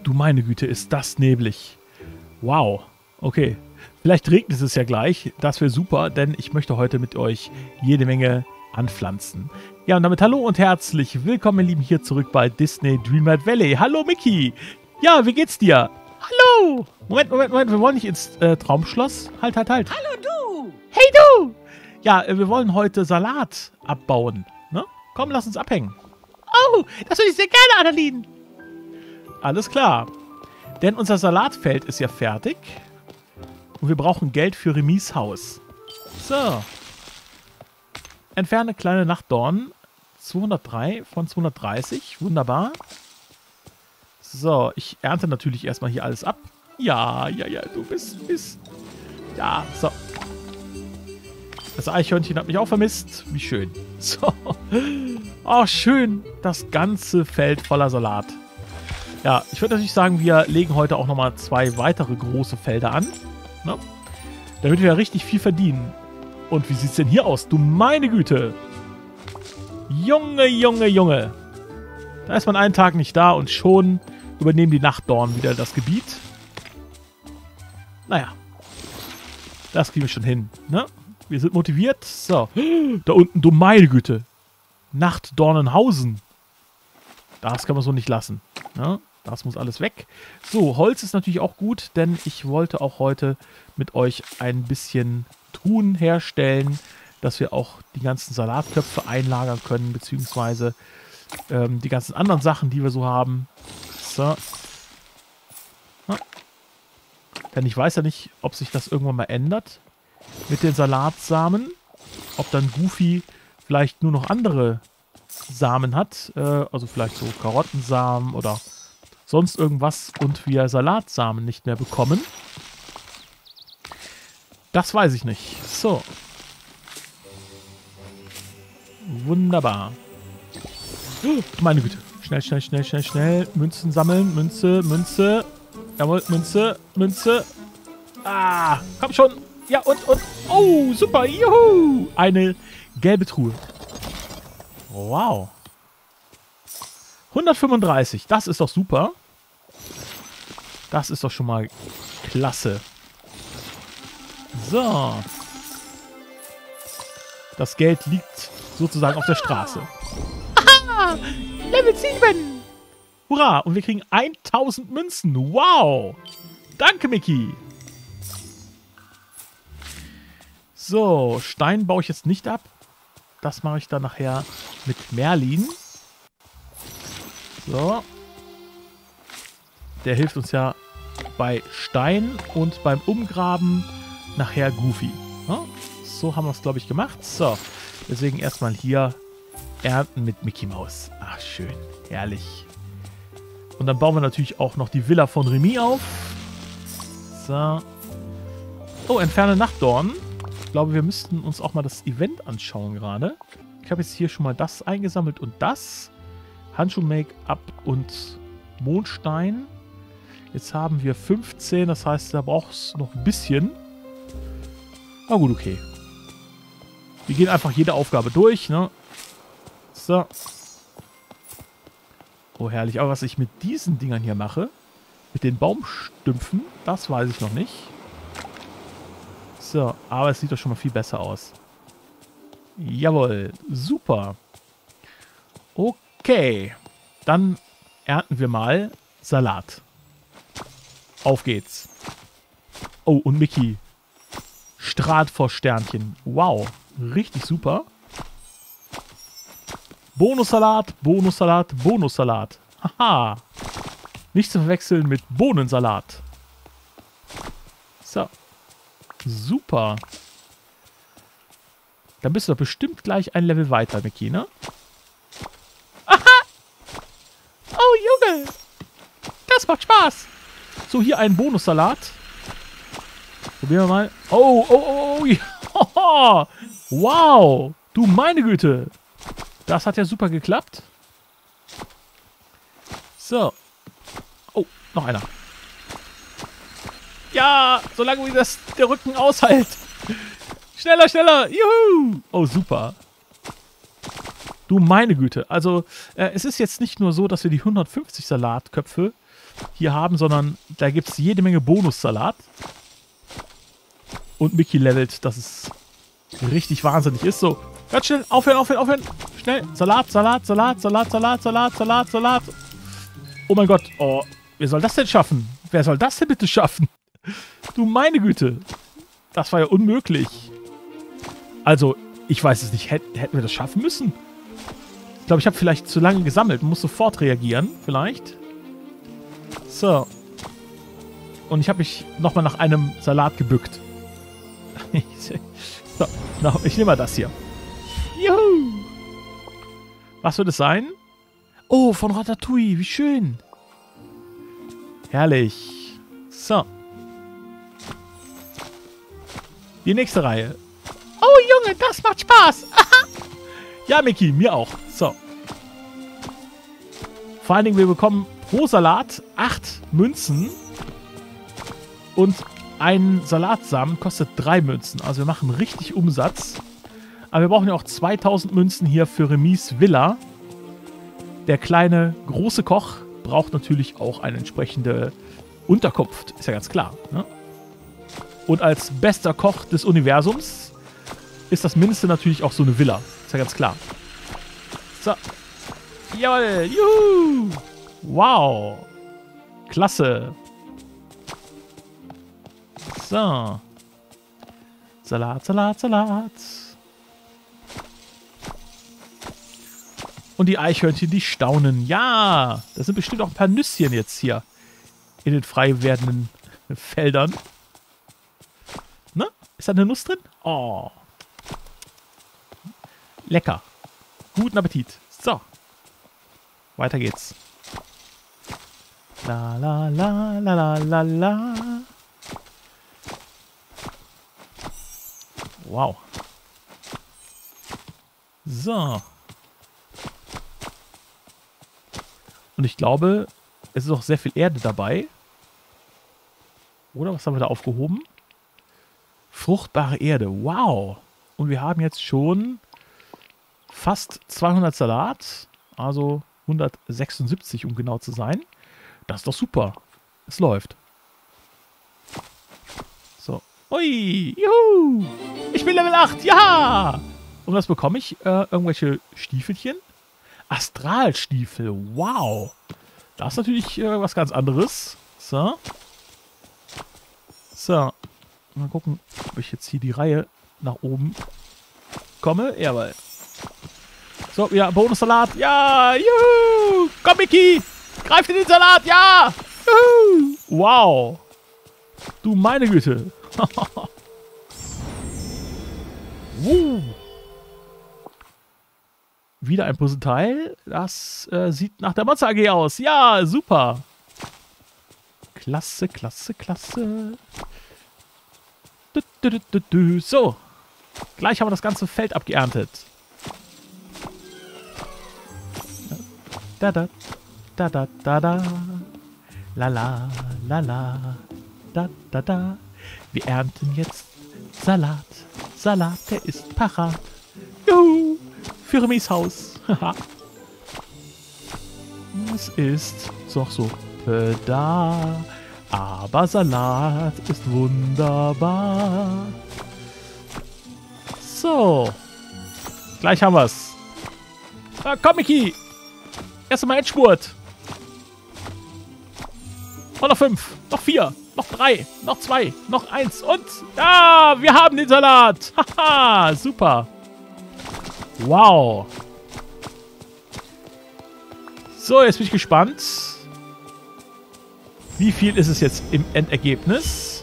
du meine Güte, ist das neblig. Wow. Okay. Vielleicht regnet es ja gleich. Das wäre super, denn ich möchte heute mit euch jede Menge anpflanzen. Ja, und damit hallo und herzlich willkommen, ihr Lieben, hier zurück bei Disney Dreamlight Valley. Hallo, Mickey. Ja, wie geht's dir? Hallo. Moment. Wir wollen nicht ins Traumschloss. Halt. Hallo du. Hey, du. Ja, wir wollen heute Salat abbauen. Ne? Komm, lass uns abhängen. Oh, das würde ich sehr gerne, Annalien. Alles klar. Denn unser Salatfeld ist ja fertig. Und wir brauchen Geld für Remis Haus. So. Entferne kleine Nachtdornen. 203 von 230. Wunderbar. So, ich ernte natürlich erstmal hier alles ab. Ja, du bist. Ja, so. Das Eichhörnchen hat mich auch vermisst. Wie schön. So. Oh, schön. Das ganze Feld voller Salat. Ja, ich würde natürlich sagen, wir legen heute auch nochmal 2 weitere große Felder an. Ne? Damit wir ja richtig viel verdienen. Und wie sieht es denn hier aus? Du meine Güte. Junge. Da ist man einen Tag nicht da und schon übernehmen die Nachtdornen wieder das Gebiet. Naja. Das kriegen wir schon hin. Ne? Wir sind motiviert. So. Da unten, du meine Güte. Nachtdornenhausen. Das kann man so nicht lassen. Ne? Das muss alles weg. So, Holz ist natürlich auch gut, denn ich wollte auch heute mit euch ein bisschen Truhen herstellen, dass wir auch die ganzen Salatköpfe einlagern können, beziehungsweise die ganzen anderen Sachen, die wir so haben. So. Ja. Denn ich weiß ja nicht, ob sich das irgendwann mal ändert mit den Salatsamen. Ob dann Goofy vielleicht nur noch andere Samen hat, also vielleicht so Karottensamen oder sonst irgendwas und wir Salatsamen nicht mehr bekommen. Das weiß ich nicht. So. Wunderbar. Oh, meine Güte. Schnell. Münzen sammeln. Münze. Jawohl, Münze. Ah, komm schon. Ja, und. Oh, super. Juhu. Eine gelbe Truhe. Wow. 135. Das ist doch super. Das ist doch schon mal klasse. So. Das Geld liegt sozusagen auf der Straße. Aha, Level 7. Hurra! Und wir kriegen 1000 Münzen. Wow! Danke, Mickey. So, Stein baue ich jetzt nicht ab. Das mache ich dann nachher mit Merlin. So. Der hilft uns ja bei Stein und beim Umgraben nachher Goofy. Ja? So haben wir es, glaube ich, gemacht. So, deswegen erstmal hier ernten mit Mickey Maus. Ach, schön. Herrlich. Und dann bauen wir natürlich auch noch die Villa von Remy auf. So. Oh, entferne Nachtdornen. Ich glaube, wir müssten uns auch mal das Event anschauen gerade. Ich habe jetzt hier schon mal das eingesammelt und das. Handschuh-Make-up und Mondstein. Jetzt haben wir 15, das heißt, da braucht es noch ein bisschen. Aber gut, okay. Wir gehen einfach jede Aufgabe durch, ne? So. Oh, herrlich. Aber was ich mit diesen Dingern hier mache, mit den Baumstümpfen, das weiß ich noch nicht. So, aber es sieht doch schon mal viel besser aus. Jawohl, super. Okay, dann ernten wir mal Salat. Auf geht's. Oh, und Mickey strahlt vor Sternchen. Wow, richtig super. Bonussalat. Haha. Nicht zu verwechseln mit Bohnensalat. So. Super. Dann bist du doch bestimmt gleich ein Level weiter, Mickey, ne? Oh, Junge. Das macht Spaß. So, hier ein Bonussalat. Probieren wir mal. Oh. Ja. Wow. Du meine Güte. Das hat ja super geklappt. So. Oh, noch einer. Ja, solange wie das der Rücken aushält. Schneller. Juhu. Oh, super. Du meine Güte. Also, es ist jetzt nicht nur so, dass wir die 150 Salatköpfe hier haben, sondern da gibt es jede Menge Bonussalat. Und Mickey levelt, dass es richtig wahnsinnig ist. So, ganz schnell, aufhören. Schnell, Salat. Oh mein Gott, oh, wer soll das denn schaffen? Wer soll das denn bitte schaffen? Du meine Güte, das war ja unmöglich. Also, ich weiß es nicht, hätten wir das schaffen müssen? Ich glaube, ich habe vielleicht zu lange gesammelt. Man muss sofort reagieren, vielleicht. So. Und ich habe mich nochmal nach einem Salat gebückt. So, ich nehme mal das hier. Juhu! Was wird es sein? Oh, von Ratatouille, wie schön. Herrlich. So. Die nächste Reihe. Oh, Junge, das macht Spaß. Ja, Mickey, mir auch. So. Vor allen Dingen, wir bekommen pro Salat 8 Münzen. Und ein Salatsamen kostet 3 Münzen. Also wir machen richtig Umsatz. Aber wir brauchen ja auch 2000 Münzen hier für Remis Villa. Der kleine, große Koch braucht natürlich auch eine entsprechende Unterkunft. Ist ja ganz klar. Ne? Und als bester Koch des Universums ist das Mindeste natürlich auch so eine Villa. Ist ja ganz klar. So. Jawohl. Juhu. Wow. Klasse. So. Salat. Und die Eichhörnchen, die staunen. Ja, das sind bestimmt auch ein paar Nüsschen jetzt hier in den frei werdenden Feldern. Ne? Ist da eine Nuss drin? Oh. Lecker. Guten Appetit. So. Weiter geht's. La la la la la la la. Wow. So. Und ich glaube, es ist auch sehr viel Erde dabei. Oder was haben wir da aufgehoben? Fruchtbare Erde. Wow. Und wir haben jetzt schon fast 200 Salat. Also 176, um genau zu sein. Das ist doch super. Es läuft. So. Ui. Juhu. Ich bin Level 8. Ja. Und was bekomme ich? Irgendwelche Stiefelchen? Astralstiefel. Wow. Das ist natürlich was ganz anderes. So. So. Mal gucken, ob ich jetzt hier die Reihe nach oben komme. Jawohl. So, wieder Bonussalat. Ja. Juhu. Komm, Mickey. Greif in den Salat. Ja. Juhu. Wow. Du meine Güte. Wieder ein Puzzleteil. Das sieht nach der Monster AG aus. Ja, super. Klasse. So. Gleich haben wir das ganze Feld abgeerntet. Da. La. Da. Wir ernten jetzt Salat. Salat, der ist parat. Juhu. Für Remis Haus. Es ist doch so da. Aber Salat ist wunderbar. So. Gleich haben wir's. Ah, komm, Mickey. Erst einmal Endspurt. Und noch 5. Noch 4. Noch 3. Noch 2. Noch 1. Und ja, wir haben den Salat. Haha, super. Wow. So, jetzt bin ich gespannt. Wie viel ist es jetzt im Endergebnis?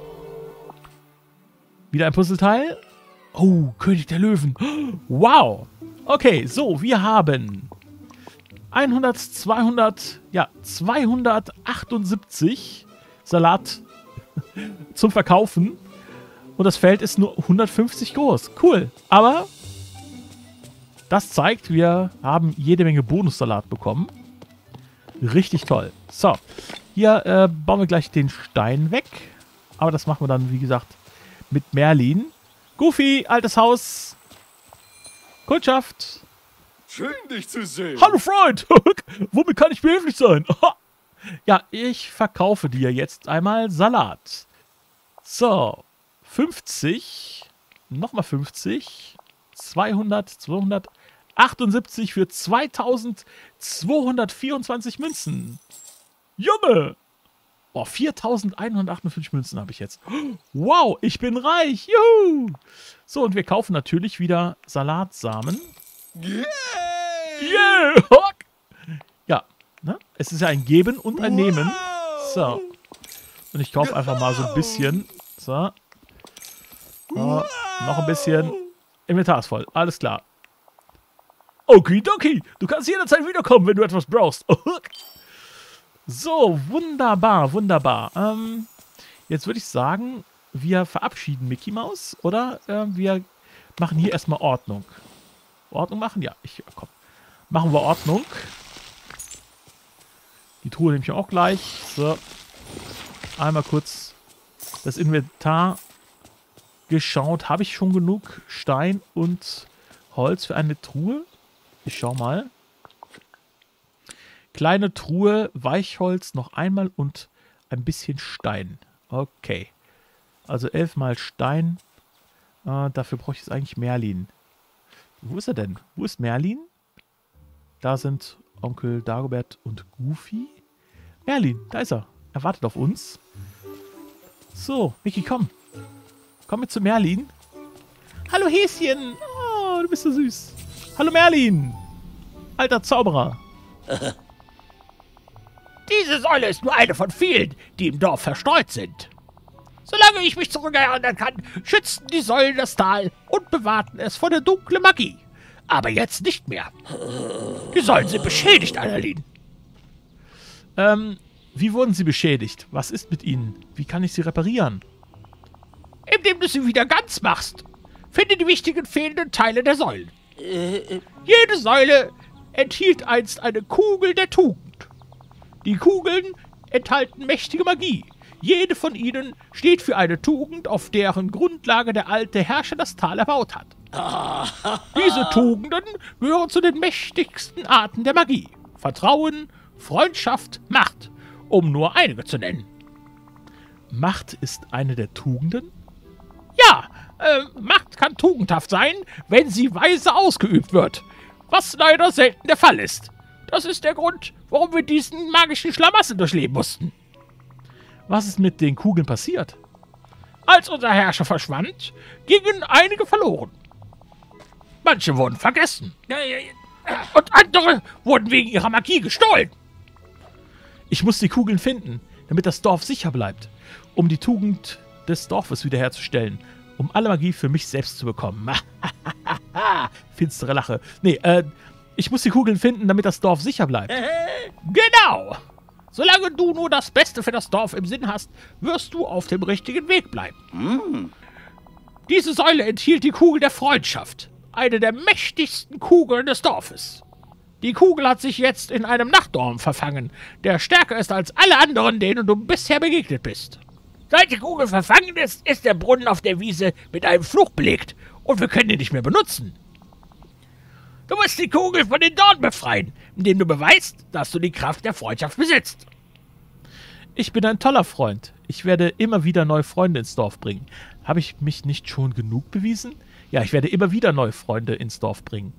Wieder ein Puzzleteil. Oh, König der Löwen. Wow. Okay, so, wir haben 100, 200, ja, 278 Salat zum Verkaufen. Und das Feld ist nur 150 groß. Cool. Aber das zeigt, wir haben jede Menge Bonussalat bekommen. Richtig toll. So, hier bauen wir gleich den Stein weg. Aber das machen wir dann, wie gesagt, mit Merlin. Goofy, altes Haus. Kundschaft. Schön, dich zu sehen. Hallo, Freund. Womit kann ich behilflich sein? Ja, ich verkaufe dir jetzt einmal Salat. So, 50, nochmal 50, 200, 278 für 2224 Münzen. Junge! Oh, 4158 Münzen habe ich jetzt. Wow, ich bin reich. Juhu! So, und wir kaufen natürlich wieder Salatsamen. Yeah! Ja, ne? Es ist ja ein Geben und ein Nehmen. So. Und ich kaufe einfach mal so ein bisschen. So. Noch ein bisschen. Inventar ist voll. Alles klar. Okidoki. Du kannst jederzeit wiederkommen, wenn du etwas brauchst. So, wunderbar, wunderbar. Jetzt würde ich sagen, wir verabschieden Mickey Mouse, oder? Wir machen hier erstmal Ordnung. Ordnung machen? Ja, komm. Machen wir Ordnung. Die Truhe nehme ich auch gleich. So. Einmal kurz das Inventar geschaut. Habe ich schon genug Stein und Holz für eine Truhe? Ich schau mal. Kleine Truhe, Weichholz noch einmal und ein bisschen Stein. Okay. Also 11 mal Stein. Dafür brauche ich jetzt eigentlich Merlin. Wo ist er denn? Wo ist Merlin? Da sind Onkel Dagobert und Goofy. Merlin, da ist er. Er wartet auf uns. So, Mickey, komm. Komm mit zu Merlin. Hallo Häschen. Oh, du bist so süß. Hallo Merlin. Alter Zauberer. Diese Säule ist nur eine von vielen, die im Dorf verstreut sind. Solange ich mich zurückerinnern kann, schützten die Säulen das Tal und bewahrten es vor der dunklen Magie. Aber jetzt nicht mehr. Die Säulen sind beschädigt, Annalyn. Wie wurden sie beschädigt? Was ist mit ihnen? Wie kann ich sie reparieren? Indem du sie wieder ganz machst. Finde die wichtigen fehlenden Teile der Säulen. Jede Säule enthielt einst eine Kugel der Tugend. Die Kugeln enthalten mächtige Magie. Jede von ihnen steht für eine Tugend, auf deren Grundlage der alte Herrscher das Tal erbaut hat. Diese Tugenden gehören zu den mächtigsten Arten der Magie. Vertrauen, Freundschaft, Macht, um nur einige zu nennen. Macht ist eine der Tugenden? Ja, Macht kann tugendhaft sein, wenn sie weise ausgeübt wird, was leider selten der Fall ist. Das ist der Grund, warum wir diesen magischen Schlamassel durchleben mussten. Was ist mit den Kugeln passiert? Als unser Herrscher verschwand, gingen einige verloren. Manche wurden vergessen. Und andere wurden wegen ihrer Magie gestohlen. Ich muss die Kugeln finden, damit das Dorf sicher bleibt. Um die Tugend des Dorfes wiederherzustellen. Um alle Magie für mich selbst zu bekommen. Finstere Lache. Nee, ich muss die Kugeln finden, damit das Dorf sicher bleibt. Genau. Solange du nur das Beste für das Dorf im Sinn hast, wirst du auf dem richtigen Weg bleiben. Diese Säule enthielt die Kugel der Freundschaft. Eine der mächtigsten Kugeln des Dorfes. Die Kugel hat sich jetzt in einem Nachtdorn verfangen, der stärker ist als alle anderen, denen du bisher begegnet bist. Seit die Kugel verfangen ist, ist der Brunnen auf der Wiese mit einem Fluch belegt und wir können ihn nicht mehr benutzen. Du musst die Kugel von den Dornen befreien, indem du beweist, dass du die Kraft der Freundschaft besitzt. Ich bin ein toller Freund. Ich werde immer wieder neue Freunde ins Dorf bringen. Habe ich mich nicht schon genug bewiesen? Ja, ich werde immer wieder neue Freunde ins Dorf bringen.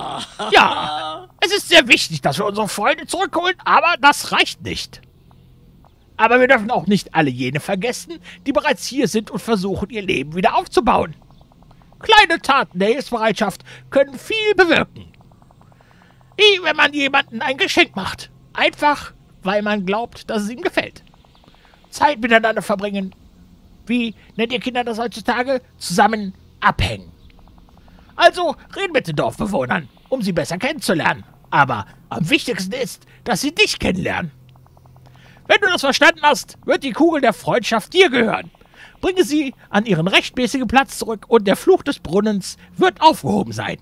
Ja, es ist sehr wichtig, dass wir unsere Freunde zurückholen, aber das reicht nicht. Aber wir dürfen auch nicht alle jene vergessen, die bereits hier sind und versuchen, ihr Leben wieder aufzubauen. Kleine Taten der Hilfsbereitschaft können viel bewirken. Wie wenn man jemandem ein Geschenk macht. Einfach, weil man glaubt, dass es ihm gefällt. Zeit miteinander verbringen. Wie nennt ihr Kinder das heutzutage? Zusammen abhängen. Also red mit den Dorfbewohnern, um sie besser kennenzulernen. Aber am wichtigsten ist, dass sie dich kennenlernen. Wenn du das verstanden hast, wird die Kugel der Freundschaft dir gehören. Bringe sie an ihren rechtmäßigen Platz zurück und der Fluch des Brunnens wird aufgehoben sein.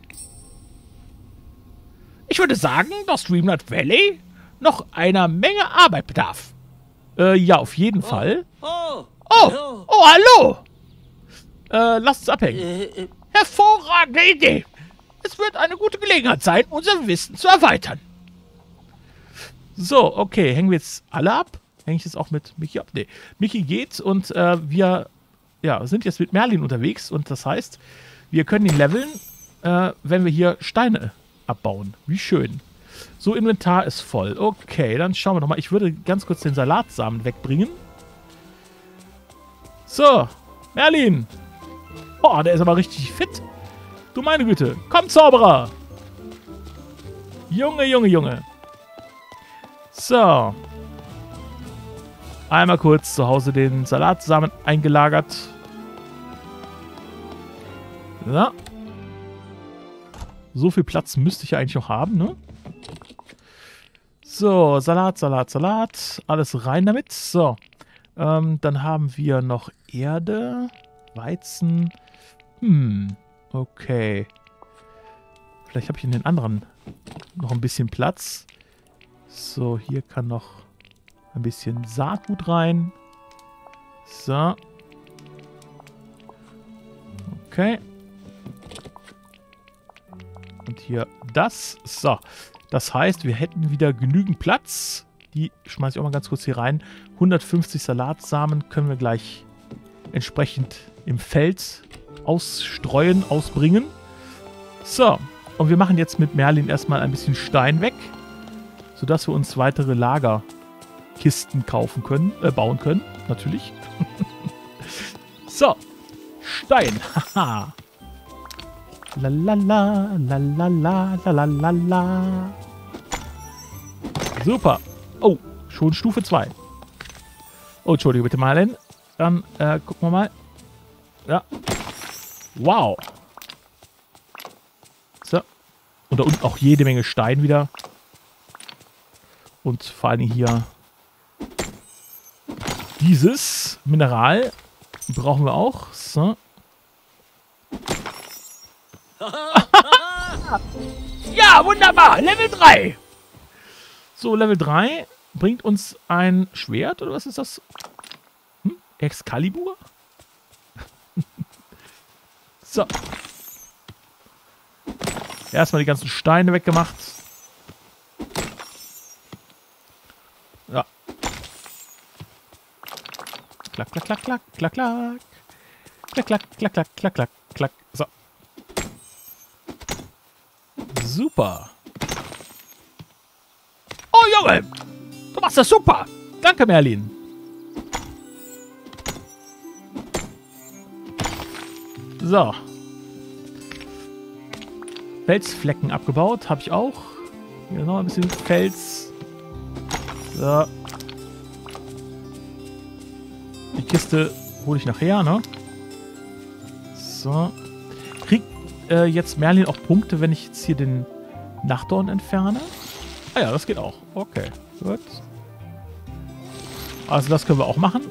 Ich würde sagen, dass Dreamlight Valley noch einer Menge Arbeit bedarf. Ja, auf jeden Fall. Oh, hallo! Lass uns abhängen. Hervorragende Idee. Es wird eine gute Gelegenheit sein, unser Wissen zu erweitern. So, okay. Hängen wir jetzt alle ab? Hänge ich jetzt auch mit Mickey ab? Nee. Mickey geht und wir sind jetzt mit Merlin unterwegs. Und das heißt, wir können ihn leveln, wenn wir hier Steine abbauen. Wie schön. So, Inventar ist voll. Okay, dann schauen wir nochmal. Ich würde ganz kurz den Salatsamen wegbringen. So, Merlin. Boah, der ist aber richtig fit. Du meine Güte. Komm, Zauberer. Junge, Junge, Junge. So. Einmal kurz zu Hause den Salatsamen eingelagert. Ja. So viel Platz müsste ich ja eigentlich noch haben, ne? So, Salat, Salat, Salat. Alles rein damit. So. Dann haben wir noch Erde, Weizen. Okay. Vielleicht habe ich in den anderen noch ein bisschen Platz. So, hier kann noch ein bisschen Saatgut rein. So. Okay. Und hier das. So. Das heißt, wir hätten wieder genügend Platz. Die schmeiße ich auch mal ganz kurz hier rein. 150 Salatsamen können wir gleich entsprechend im Feld ausstreuen, ausbringen. So. Und wir machen jetzt mit Merlin erstmal ein bisschen Stein weg, sodass wir uns weitere Lagerkisten kaufen können, bauen können, natürlich. So. Stein. Haha. Lalala, lalala, lalala. Super. Oh, schon Stufe 2. Oh, Entschuldige bitte, Marlen. Dann gucken wir mal. Ja. Wow. So. Und da unten auch jede Menge Stein wieder. Und vor allem hier dieses Mineral brauchen wir auch. So. Ja, wunderbar. Level 3. So, Level 3 bringt uns ein Schwert, oder was ist das? Excalibur? So. Erstmal die ganzen Steine weggemacht. Ja. Klack, klack, klack, klack, klack, klack. Klack, klack, klack, klack, klack, klack, klack. So. Super. Oh, Junge. Du machst das super. Danke, Merlin. So. Felsflecken abgebaut. Habe ich auch. Hier noch ein bisschen Fels. So. Die Kiste hole ich nachher, ne? So. Kriegt jetzt Merlin auch Punkte, wenn ich jetzt hier den Nachtdorn entferne? Ah ja, das geht auch. Okay, gut. Also das können wir auch machen.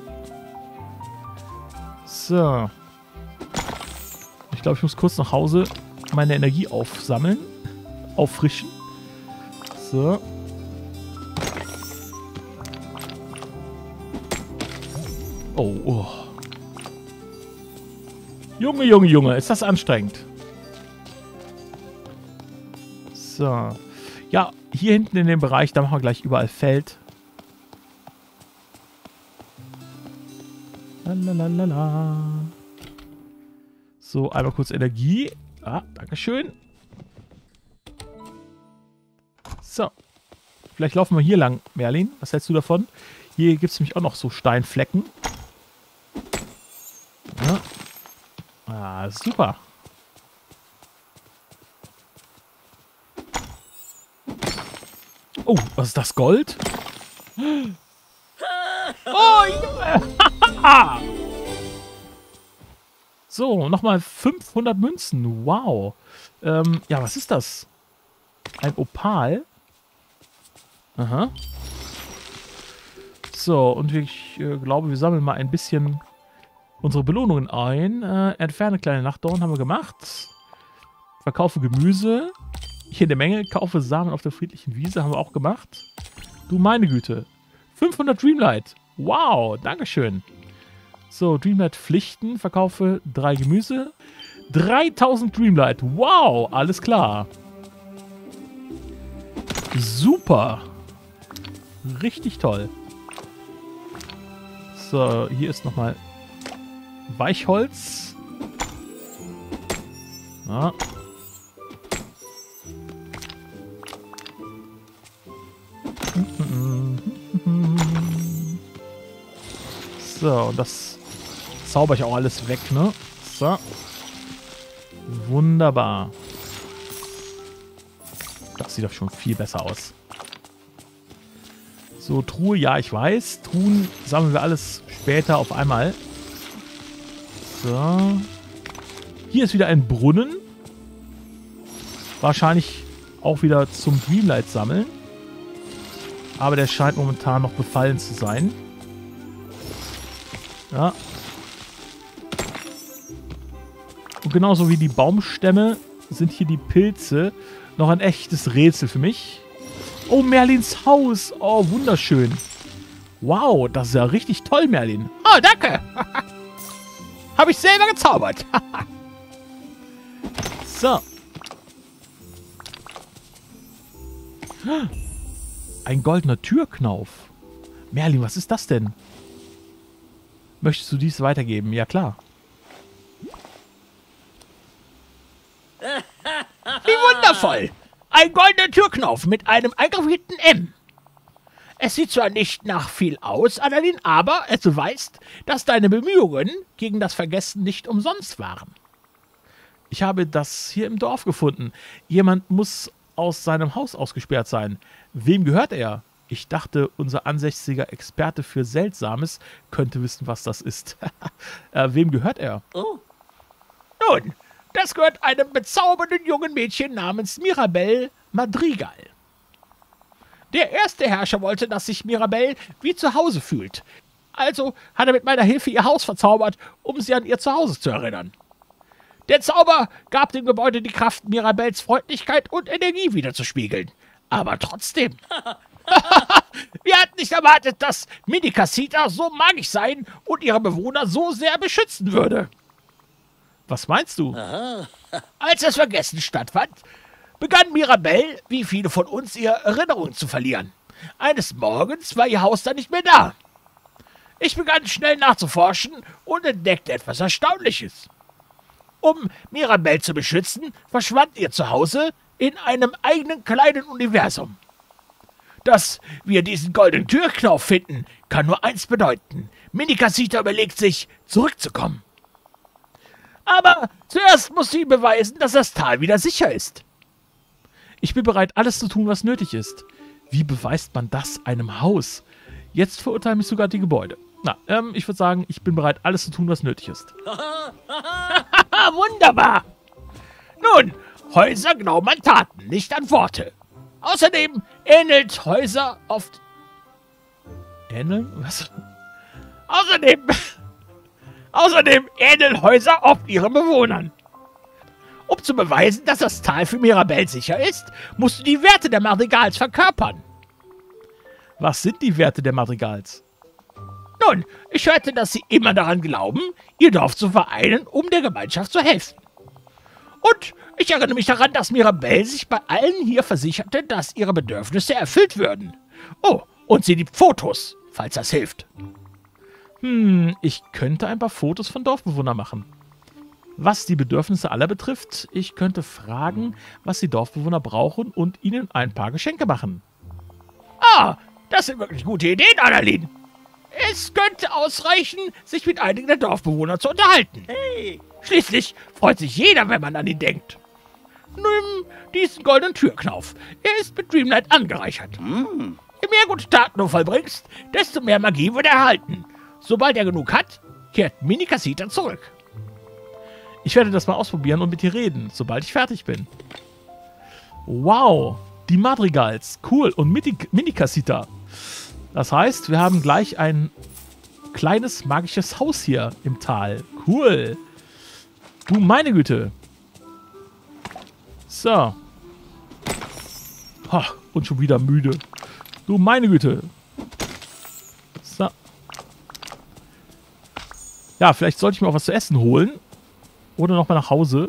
So. Ich glaube, ich muss kurz nach Hause meine Energie aufsammeln. Auffrischen. So. Oh, oh. Junge, Junge, Junge. Ist das anstrengend. So. Ja, hier hinten in dem Bereich, da machen wir gleich überall Feld. Lalalala. So, einmal kurz Energie. Ah, dankeschön. So. Vielleicht laufen wir hier lang, Merlin. Was hältst du davon? Hier gibt es nämlich auch noch so Steinflecken. Ja. Ah, super. Oh, was ist das? Gold? Oh, Junge. So, nochmal 500 Münzen. Wow. Ja, was ist das? Ein Opal. Aha. So, und ich glaube, wir sammeln mal ein bisschen unsere Belohnungen ein. Entferne kleine Nachtdorn haben wir gemacht. Verkaufe Gemüse. Hier in der Menge. Kaufe Samen auf der friedlichen Wiese haben wir auch gemacht. Du meine Güte. 500 Dreamlight. Wow, dankeschön. So, Dreamlight Pflichten. Verkaufe 3 Gemüse. 3000 Dreamlight. Wow, alles klar. Super. Richtig toll. So, hier ist nochmal Weichholz. Ja. So, und das zauber ich auch alles weg, ne? So. Wunderbar. Das sieht doch schon viel besser aus. So, Truhe, ja, ich weiß. Truhen sammeln wir alles später auf einmal. So. Hier ist wieder ein Brunnen. Wahrscheinlich auch wieder zum Dreamlight sammeln. Aber der scheint momentan noch befallen zu sein. Ja. Und genauso wie die Baumstämme sind hier die Pilze noch ein echtes Rätsel für mich. Oh, Merlins Haus. Oh, wunderschön. Wow, das ist ja richtig toll, Merlin. Oh, danke. Habe ich selber gezaubert. So. Ein goldener Türknauf. Merlin, was ist das denn? Möchtest du dies weitergeben? Ja, klar. Wie wundervoll. Ein goldener Türknauf mit einem eingravierten M. Es sieht zwar nicht nach viel aus, Annalyn, aber es beweist, dass deine Bemühungen gegen das Vergessen nicht umsonst waren. Ich habe das hier im Dorf gefunden. Jemand muss aus seinem Haus ausgesperrt sein. Wem gehört er? Ich dachte, unser ansässiger Experte für Seltsames könnte wissen, was das ist. Wem gehört er? Oh. Nun, das gehört einem bezaubernden jungen Mädchen namens Mirabelle Madrigal. Der erste Herrscher wollte, dass sich Mirabelle wie zu Hause fühlt. Also hat er mit meiner Hilfe ihr Haus verzaubert, um sie an ihr Zuhause zu erinnern. Der Zauber gab dem Gebäude die Kraft, Mirabelles Freundlichkeit und Energie wiederzuspiegeln. Aber trotzdem. Wir hatten nicht erwartet, dass Minikasita so magisch sein und ihre Bewohner so sehr beschützen würde. Was meinst du? Als das Vergessen stattfand, begann Mirabelle, wie viele von uns, ihre Erinnerungen zu verlieren. Eines Morgens war ihr Haus dann nicht mehr da. Ich begann schnell nachzuforschen und entdeckte etwas Erstaunliches. Um Mirabelle zu beschützen, verschwand ihr Zuhause in einem eigenen kleinen Universum. Dass wir diesen goldenen Türknauf finden, kann nur eins bedeuten. Minikasita überlegt sich, zurückzukommen. Aber zuerst muss sie ihm beweisen, dass das Tal wieder sicher ist. Ich bin bereit, alles zu tun, was nötig ist. Wie beweist man das einem Haus? Jetzt verurteilen mich sogar die Gebäude. Na, ich würde sagen, ich bin bereit, alles zu tun, was nötig ist. Wunderbar! Nun, Häuser glauben an Taten, nicht an Worte. Außerdem ähnelt Häuser oft... Ähneln? Was? Außerdem ähneln Häuser oft ihren Bewohnern. Um zu beweisen, dass das Tal für Mirabelle sicher ist, musst du die Werte der Madrigals verkörpern. Was sind die Werte der Madrigals? Nun, ich hörte, dass sie immer daran glauben, ihr Dorf zu vereinen, um der Gemeinschaft zu helfen. Und ich erinnere mich daran, dass Mirabelle sich bei allen hier versicherte, dass ihre Bedürfnisse erfüllt würden. Oh, und sie liebt Fotos, falls das hilft. Ich könnte ein paar Fotos von Dorfbewohnern machen. Was die Bedürfnisse aller betrifft, ich könnte fragen, was die Dorfbewohner brauchen und ihnen ein paar Geschenke machen. Ah, das sind wirklich gute Ideen, Annalyn. Es könnte ausreichen, sich mit einigen der Dorfbewohner zu unterhalten. Hey. Schließlich freut sich jeder, wenn man an ihn denkt. Nimm diesen goldenen Türknauf. Er ist mit Dreamlight angereichert. Je mehr gute Taten du vollbringst, desto mehr Magie wird er erhalten. Sobald er genug hat, kehrt Minikasita zurück. Ich werde das mal ausprobieren und mit dir reden, sobald ich fertig bin. Wow, die Madrigals. Cool. Und Minikasita. Das heißt, wir haben gleich ein kleines magisches Haus hier im Tal. Cool. Du meine Güte. So. Und schon wieder müde. Du meine Güte. So. Ja, vielleicht sollte ich mir auch was zu essen holen. Oder nochmal nach Hause.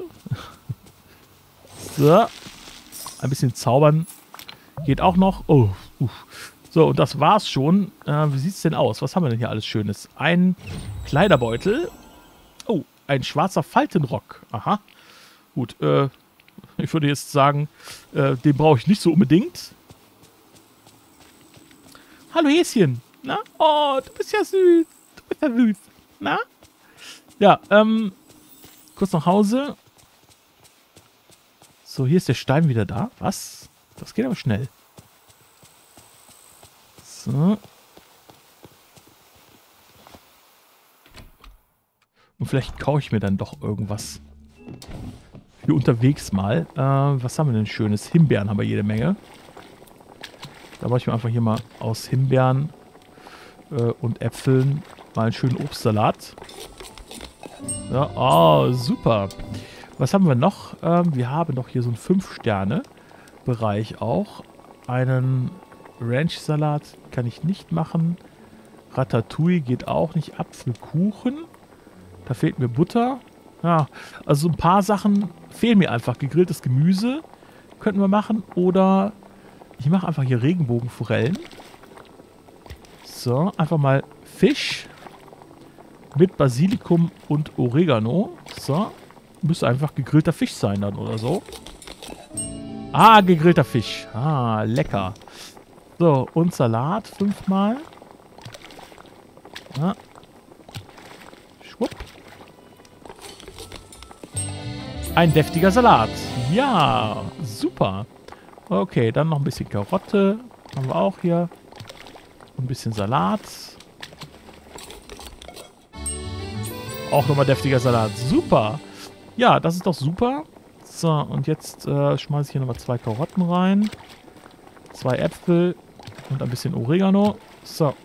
So. Ein bisschen zaubern geht auch noch. Oh, So, und das war's schon. Wie sieht's denn aus? Was haben wir denn hier alles Schönes? Ein Kleiderbeutel. Oh, ein schwarzer Faltenrock. Aha. Gut, ich würde jetzt sagen, den brauche ich nicht so unbedingt. Hallo Häschen. Na? Oh, du bist ja süß. Du bist ja süß. Na? Ja, kurz nach Hause. So, hier ist der Stein wieder da. Was? Das geht aber schnell. So. Und vielleicht kaufe ich mir dann doch irgendwas. Für unterwegs mal. Was haben wir denn Schönes? Himbeeren haben wir jede Menge. Da mache ich mir einfach hier mal aus Himbeeren und Äpfeln mal einen schönen Obstsalat. Ja, oh, super. Was haben wir noch? Wir haben noch hier so einen 5-Sterne-Bereich auch. Einen Ranch-Salat kann ich nicht machen. Ratatouille geht auch nicht. Apfelkuchen. Da fehlt mir Butter. Ja, also so ein paar Sachen fehlen mir einfach. Gegrilltes Gemüse könnten wir machen. Oder ich mache einfach hier Regenbogenforellen. So, einfach mal Fisch mit Basilikum und Oregano. So, müsste einfach gegrillter Fisch sein dann oder so. Ah, gegrillter Fisch. Ah, lecker. So, und Salat 5-mal. Ja. Schwupp. Ein deftiger Salat. Ja, super. Okay, dann noch ein bisschen Karotte. Haben wir auch hier. Ein bisschen Salat. Auch nochmal deftiger Salat. Super. Ja, das ist doch super. So, und jetzt schmeiße ich hier nochmal 2 Karotten rein. 2 Äpfel und ein bisschen Oregano. So.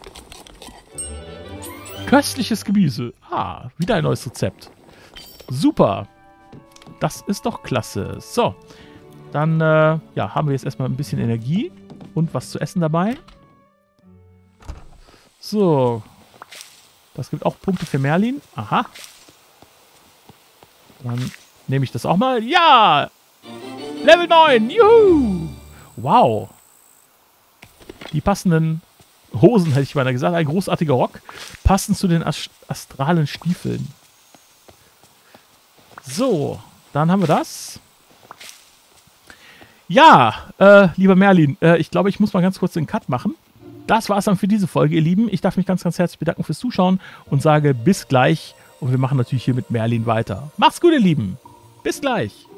Köstliches Gemüse. Ah, wieder ein neues Rezept. Super. Das ist doch klasse. So. Dann ja, haben wir jetzt erstmal ein bisschen Energie und was zu essen dabei. So. Das gibt auch Punkte für Merlin. Aha. Dann nehme ich das auch mal. Ja! Level 9. Juhu! Wow. Die passenden Hosen, hätte ich beinahe gesagt. Ein großartiger Rock. Passend zu den astralen Stiefeln. So. Dann haben wir das. Ja, lieber Merlin, ich glaube, ich muss mal ganz kurz den Cut machen. Das war es dann für diese Folge, ihr Lieben. Ich darf mich ganz, ganz herzlich bedanken fürs Zuschauen und sage bis gleich. Und wir machen natürlich hier mit Merlin weiter. Macht's gut, ihr Lieben. Bis gleich.